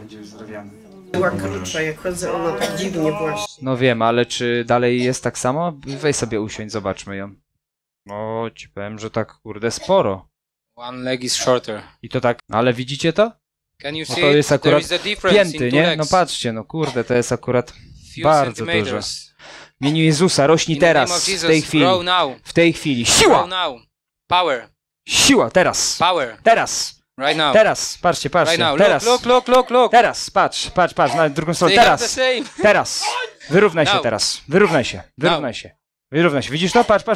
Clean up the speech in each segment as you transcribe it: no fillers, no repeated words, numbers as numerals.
będzie uzdrowiony. Była krótsza, jak chodzę, ona tak dziwnie właśnie. No wiem, ale czy dalej jest tak samo? Weź sobie usiądź, zobaczmy ją. No, ci powiem, że tak kurde sporo. One leg is shorter. I to tak, ale widzicie to? Can you No see to it? jest There akurat is a difference in pięty, two nie? legs. No patrzcie, no kurde, to jest akurat Few bardzo dużo. centimeters. W imieniu Jezusa, rośnij In the name of teraz, w Jesus, tej chwili. grow now. W tej chwili. Grow Siła! now. Power. Siła, teraz! Power. Teraz! Right now. Teraz! Patrzcie, Right patrzcie, now. teraz! Look. Teraz! Patrz, na drugą stronę, They have the teraz! same. Teraz! Wyrównaj się Now. teraz, wyrównaj się. Wyrównaj się, widzisz to? Patrz.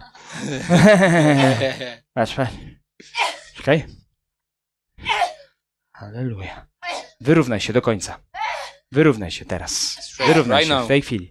Patrz. Czekaj. Halleluja. Wyrównaj się do końca. Wyrównaj się teraz. Wyrównaj Right się now. w tej chwili.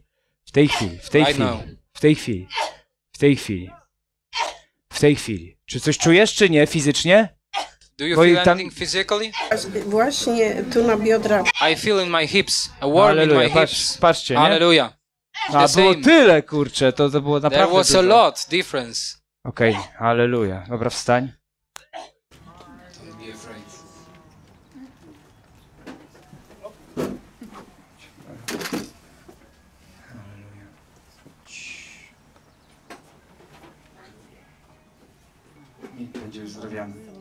W tej chwili. Czy coś czujesz, czy nie fizycznie? Do you Bo feel tam- anything physically? Właśnie tu na biodrach. I feel in my hips. A worm in my Halleluja, hips. patrzcie, nie? Hallelujah. A the było same. tyle, kurczę, to było There naprawdę was dużo. a lot difference. Okej, halleluja. Dobra, wstań. Don't be afraid. Będzie uzdrowiony.